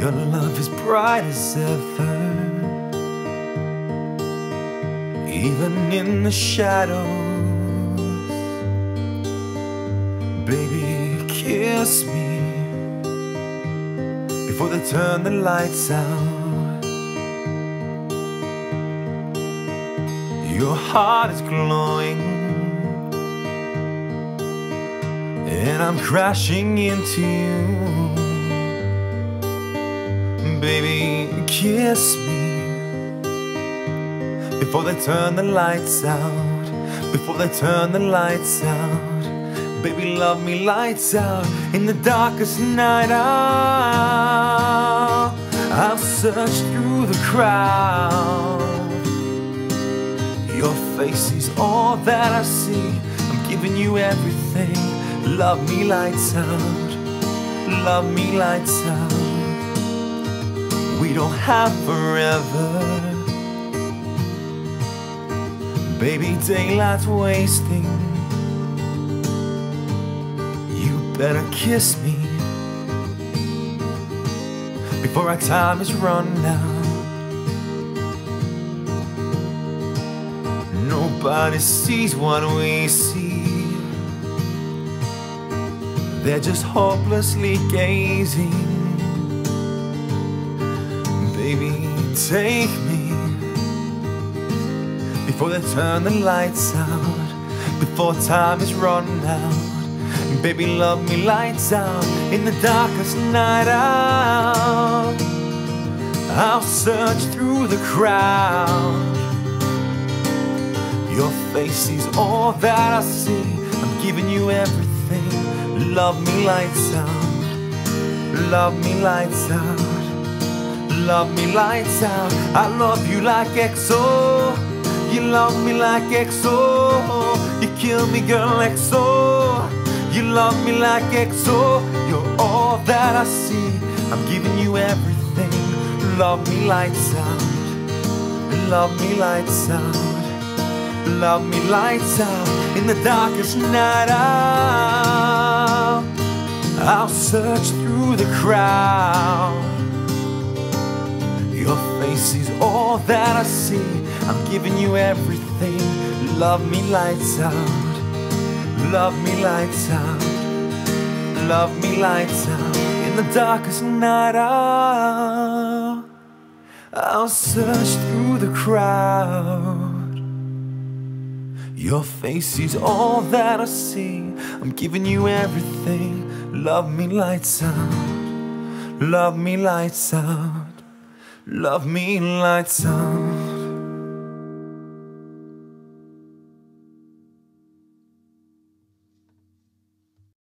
Your love is bright as ever, even in the shadows. Baby, kiss me before they turn the lights out. Your heart is glowing, and I'm crashing into you. Baby, kiss me before they turn the lights out. Before they turn the lights out. Baby, love me lights out. In the darkest night I'll search through the crowd. Your face is all that I see. I'm giving you everything. Love me lights out. Love me lights out. We don't have forever. Baby, daylight's wasting. You better kiss me before our time is run out. Nobody sees what we see. They're just hopelessly gazing. Baby, take me before they turn the lights out. Before time is run out. Baby, love me lights out. In the darkest night I'll search through the crowd. Your face is all that I see. I'm giving you everything. Love me lights out. Love me lights out. Love me lights out. I love you like XO. You love me like XO. You kill me, girl, XO. You love me like XO. You're all that I see. I'm giving you everything. Love me lights out. Love me lights out. Love me lights out. In the darkest night I'll search through the crowd. Your face is all that I see. I'm giving you everything. Love me lights out. Love me lights out. Love me lights out. In the darkest night I'll search through the crowd. Your face is all that I see. I'm giving you everything. Love me lights out. Love me lights out. Love me lights out.